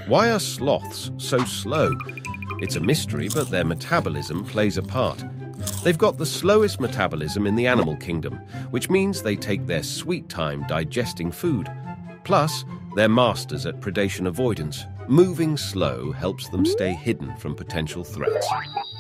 Why are sloths so slow? It's a mystery, but their metabolism plays a part. They've got the slowest metabolism in the animal kingdom, which means they take their sweet time digesting food. Plus, they're masters at predation avoidance. Moving slow helps them stay hidden from potential threats.